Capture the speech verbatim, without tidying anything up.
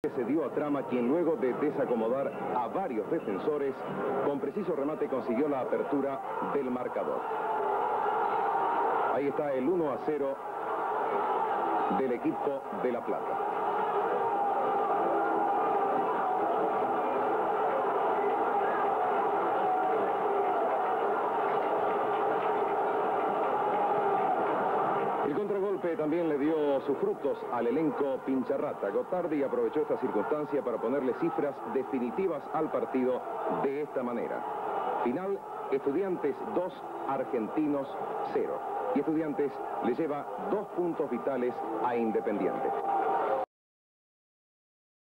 Se dio a Trama, quien luego de desacomodar a varios defensores, con preciso remate consiguió la apertura del marcador. Ahí está el uno a cero del equipo de La Plata. El contragolpe también le dio sus frutos al elenco Pincharrata. Gotardi aprovechó esta circunstancia para ponerle cifras definitivas al partido de esta manera. Final, Estudiantes dos, Argentinos cero. Y Estudiantes le lleva dos puntos vitales a Independiente.